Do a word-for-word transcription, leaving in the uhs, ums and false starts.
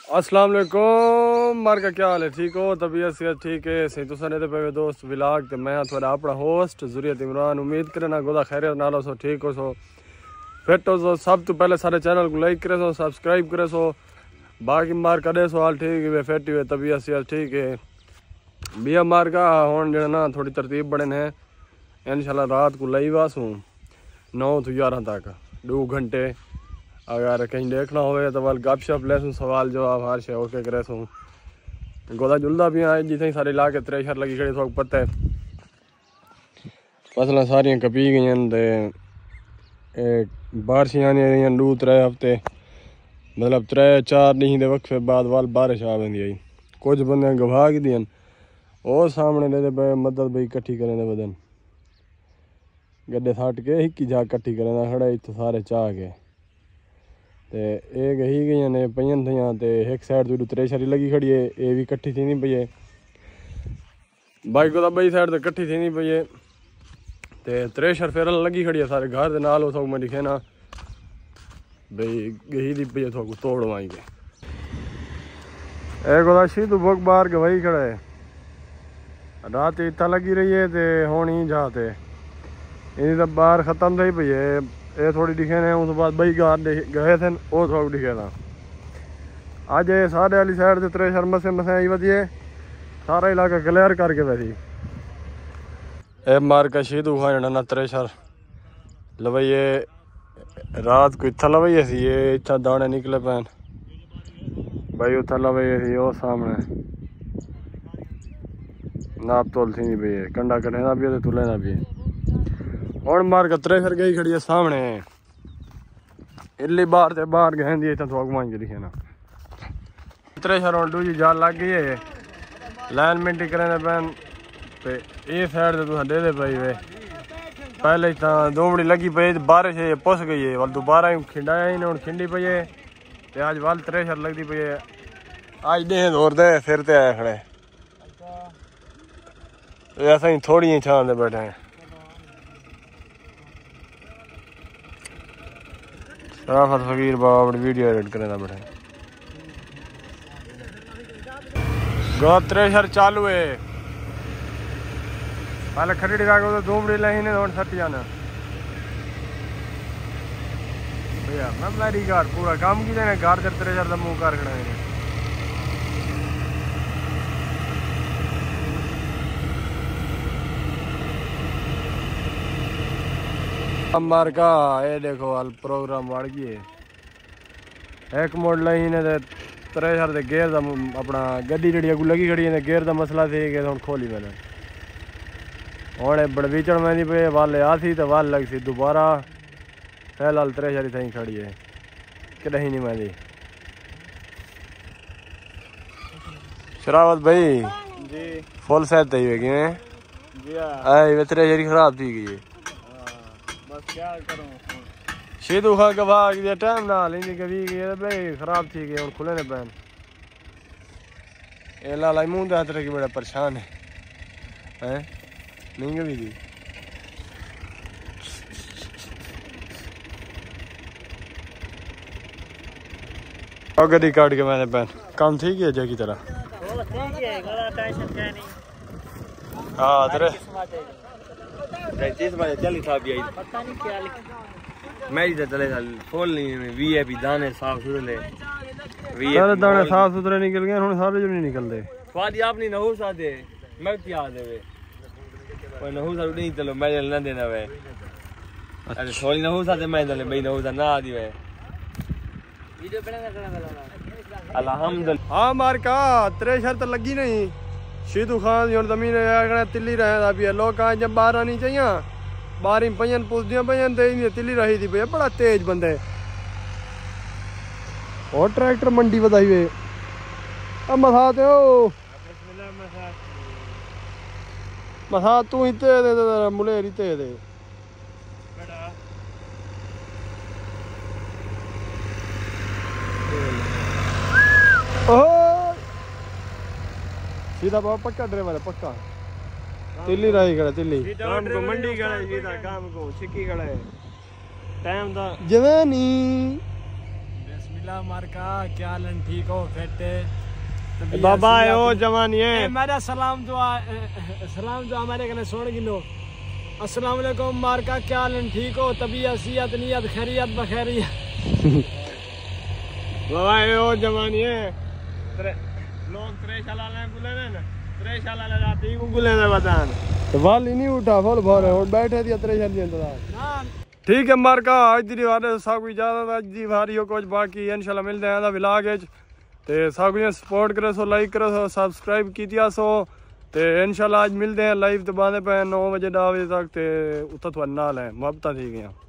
अस्सलाम वालेकुम मार का क्या हाल है? ठीक हो? तबीयत सेहत ठीक है? सही तुसा ने पे दोस्त विलाग ते मैं थोड़ा अपना होस्ट जुरियत इमरान। उम्मीद करना गोदा खैरियत नालो सो ठीक हो सो फिट हो सो। सब तो पहले सारे चैनल को लाइक करे सो सब्सक्राइब करे सो। बाकी मार करे सो हाल ठीक है फिट हुए तबीयत सेहत ठीक है। बिया मार का हुन जो ना थोड़ी तरतीब बड़े ने इंशाल्लाह रात को लाई वास हूँ नौ तो ग्यारह तक दो घंटे। अगर कहीं देखना हो तो वाल गप शप ले सूँ सवाल जवाब हर शे ओके करे सूँ। गोदा जुलदा भी आए जितने सारे इलाके त्रेशर लगी खड़ी थोक पता है फसलें सारियां कपी गई बारिशें आने रही दो त्रै हफ्ते मतलब त्रै चार दिन के वक्फे बाद वाल बारिश आ बंदी आई। कुछ बंदे गवाह की दिन और सामने ले पे मदद बई कट्ठी करें बदन गड्ढे सट के हिक्की जा कट्ठी करें खड़े इतने सारे चाह के ते ये गही गई ने पईन थियां ते एक साइड तो त्रेशरी लगी खड़ी है ये भी कट्ठी थी नहीं पई है बाइक को बई साइड तो कट्ठी थी नहीं पई है ते त्रेशर फेरन लगी खड़ी है सारे घर के नाल हो मैं दिखे ना बई गही दी पई है थोक तोड़ वाई के एक ओदा शीधु बुक बाहर गवाही खड़ा है रात इतना लगी रही है ते हुण ही जाते इन तो बाहर खत्म थी पई है ये थोड़ी दिखे ने उस बाद बई गार गए थे वो थोक दिखे था अज ये साढ़े वाली साइड से त्रेशर मसे मसे आई वधिए सारा इलाका क्लियर करके वैसी ए मार का शीधु खाना ना त्रेशर लवैये रात को इतना लवैये सी ये इतना दाने निकले पैन भाई उतना लवैये सी वो सामने नाप तोल थी नहीं भैया कंडा कटे ना भी तुले ना भी और मार का त्रेशर गई खड़ी है सामने इल्ली बाहर से बाहर गए दी इतना थोक मान के दिखे ना त्रेशर और दूजी जाल लग गई है लाइन मिनटी करें पैन ते ये साइड से तुम दे दे पाई वे पहले इतना दोमड़ी लगी पई बारिश है पुस गई है वाल दोबारा ही खिंडाया ही नहीं खिंडी पई है ते आज वाल त्रेशर लगती पई है आज दे दौर दे सिर ते आए खड़े ऐसा ही थोड़ी ही छान दे बैठे हैं राफत फकीर बाबा वीडियो एडिट करना बैठे गो त्रेशर चालू है पहले खरीद का तो दोमड़ी लाइन है और सट जाना भैया मैं मेरी कार पूरा काम की देना कार कर त्रेशर का मुंह कार खड़ा है मार का ये देखो हाल प्रोग्राम बढ़ गई है एक मोड़ लाइन है त्रेशर दे गेयर दा अपना गड्डी जी अगू लगी खड़ी है गेयर का मसला थी कि हम खोली मैंने हूँ बड़बीचड़ में पे वाल आ थी तो वाल लग सी दोबारा फिलहाल त्रेशर थी खड़ी है कि नहीं नहीं मैं शरावत भाई जी फुल सेट ही है कि त्रेशरी खराब थी गई बस क्या करूं शीधु खा के भाग दिया टाइम ना लेंदी कभी गई भाई खराब थी गई और खुले ने पैन ए लाला मुंह हाथ रखी बड़ा परेशान है हैं नहीं कभी दी गड्डी काट के मैंने पैन काम ठीक है जगह की तरह हाँ तेरे चली था भी पता नहीं क्या लिखा मैं इधर चले खोल नहीं वी आई पी दाने साफ सुथरे सारे दाने साफ सुथरे निकल गए हुन सारे जो नहीं निकलते स्वाद आप नहीं नहू सादे मैं क्या देवे कोई नहू सा नहीं चलो मैं ना देना वे अरे थोड़ी नहू सादे मैं चले भाई नहू सा ना आदी वे वीडियो बनाना करना अल्हम्दुलिल्लाह हां मार का त्रेशर तो लगी नहीं शीधु खान जो जमीन तिल्ली रहे अभी लोग जब बाहर आनी चाहिए बाहर ही पयन पुसदियां पयन तो तिल्ली रही थी भैया बड़ा तेज बंदे और ट्रैक्टर मंडी बधाई वे अब मसाते हो मसा तू ही ते दे दे मुलेरी ते दे सीधा बाबा पक्का ड्राइवर है पक्का तिल्ली रही गड़ा तिल्ली काम को मंडी गड़ा सीधा काम को छिकी गड़ा है टाइम दा जवानी बिला मारका क्या हाल ठीक हो फिट बाबा ओ जवानी है मेरा सलाम दुआ सलाम दुआ हमारे कने सुन गिनो अस्सलाम वालेकुम मारका क्या हाल ठीक हो तबीयत सियत नियत खैरियत बखैरियत बाबा ओ जवानी है लोग त्रेशाला ले बुले ने त्रेशाला ले जाती को बुले ने बतान तो वाल ही नहीं उठा फुल भर और बैठे थी त्रेशाल के इंतजार ना ठीक है मारका आज दी वाले सब को इजाजत आज दी वारी हो कुछ बाकी इंशाल्लाह मिलते हैं दा व्लॉग विच ते सब को सपोर्ट करो सो लाइक करो सो सब्सक्राइब कीतिया सो ते इंशाल्लाह आज मिलते हैं लाइव ते बांधे पे नौ बजे दस बजे तक ते उत्थे थोड़ा नाल है मोहब्बत थी गया।